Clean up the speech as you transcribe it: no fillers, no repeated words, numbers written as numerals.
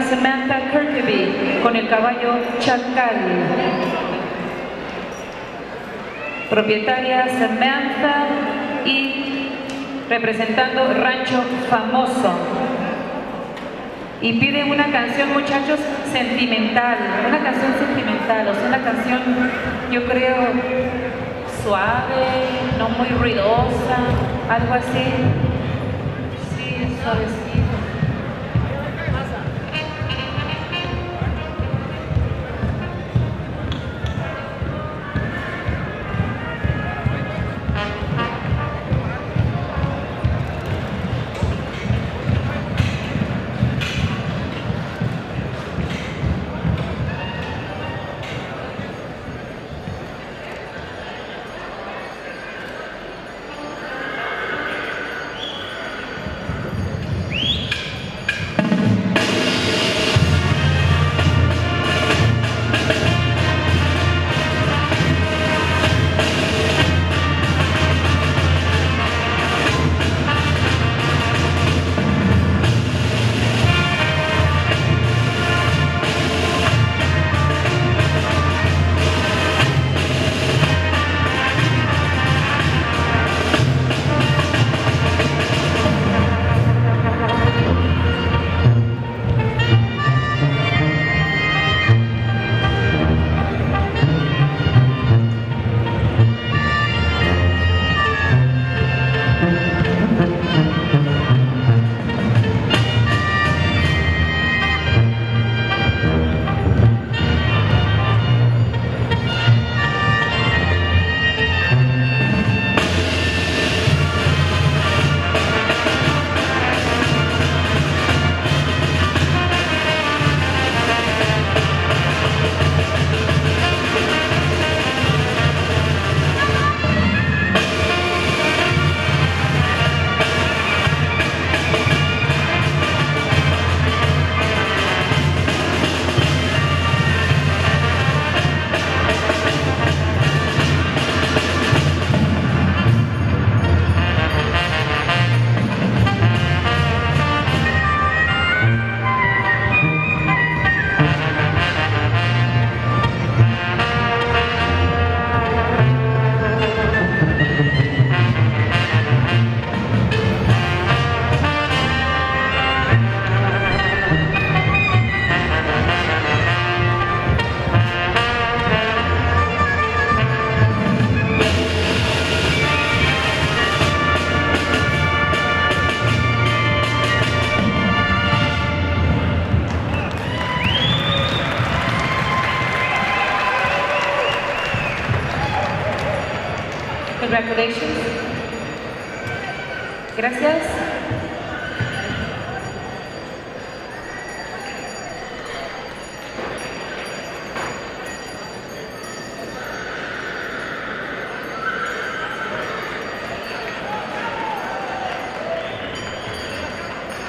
Samantha Kirkeby con el caballo Chacal. Propietaria Samantha y representando Rancho Famoso. Y piden una canción, muchachos, sentimental, una canción sentimental, o sea, una canción, yo creo, suave, no muy ruidosa, algo así. Sí, suavecito. Congratulations. Gracias.